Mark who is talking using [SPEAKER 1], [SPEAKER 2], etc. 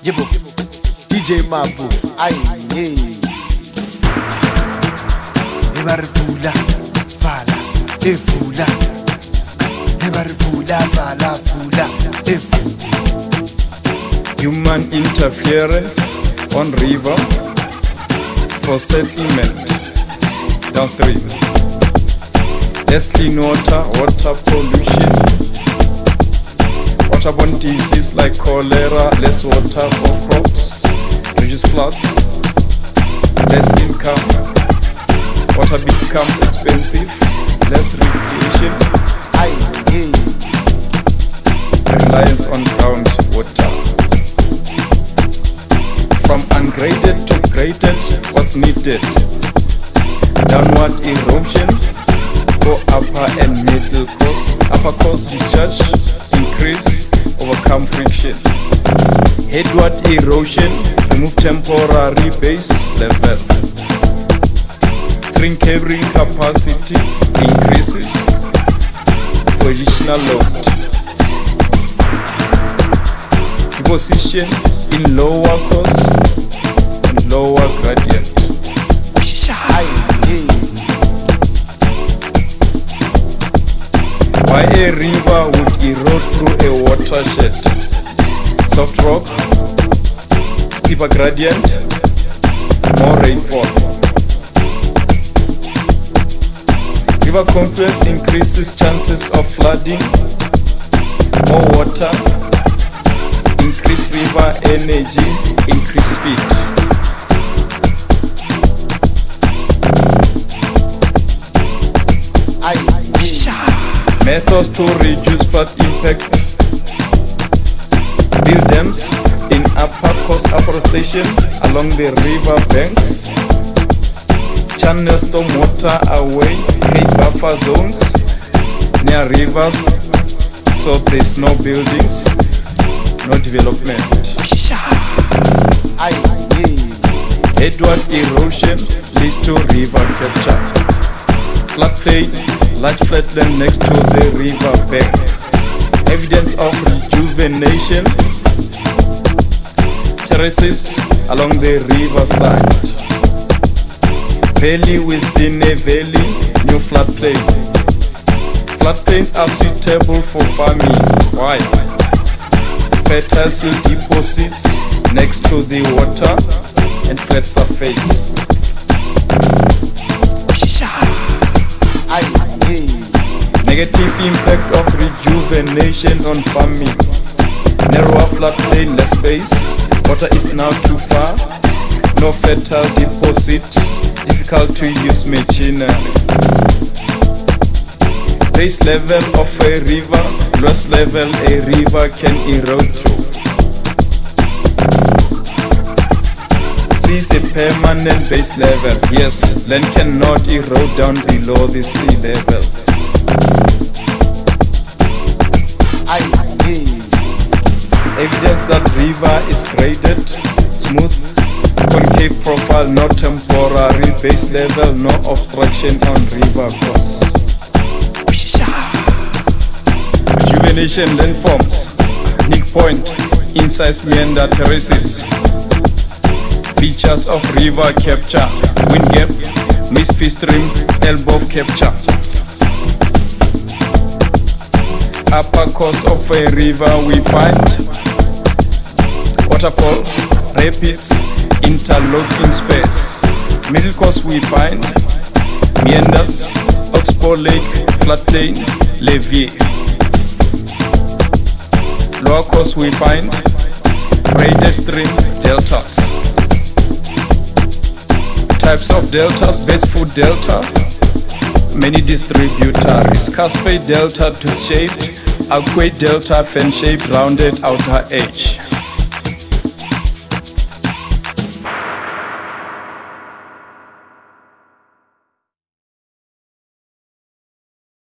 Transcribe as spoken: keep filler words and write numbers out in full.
[SPEAKER 1] Yebo, D J Mabu, aye, hey. Ebarifula, fala, efula. Ebarifula, fala, fula, efula.
[SPEAKER 2] Human interference on river for settlement downstream. Less clean water, water pollution, waterborne disease like cholera, less water for crops, reduce floods, less income, water becomes expensive, less recreation,
[SPEAKER 1] aye, hey.
[SPEAKER 2] reliance on groundwater. From ungraded to graded, what's needed? Downward erosion, go upper and middle course. Upper course discharge, increase, overcome friction. Headward erosion, remove temporary base level. String carrying capacity increases, positional load. Deposition in lower course and lower gradient. Why a river would erode through a watershed? Soft rock, steeper gradient, more rainfall. River confluence increases chances of flooding, more water, increased river energy, increased speed. Methods to reduce flood impact: build dams in upper course afforestation along the river banks, channel storm water away, create buffer zones near rivers so there's no buildings, no development. Headward erosion leads to river capture. Floodplain, large flatland next to the river bank. Evidence of rejuvenation. Terraces along the river side. Valley within a valley, new floodplain. Floodplains are suitable for farming. Why? Fertile soil deposits next to the water and flat surface. Negative impact of rejuvenation on farming. Narrower floodplain, less space. Water is now too far. No fertile deposit. Difficult to use machinery. Base level of a river, lowest level a river can erode to. Sea is a permanent base level. Yes, land cannot erode down below the sea level. Evidence that river is graded, smooth, concave profile, no temporary base level, no obstruction on river course. Rejuvenation landforms, nick point, incised meander terraces. Features of river capture, wind gap, mist stream, elbow capture. Upper course of a river we find waterfall, rapids, interlocking space. Middle course we find meanders, oxbow lake, floodplain, levee. Lower course we find braided stream, deltas. Types of deltas: basefoot delta, many distributaries. Cascade delta, tooth shaped. Aquate delta, fan shaped, rounded outer edge.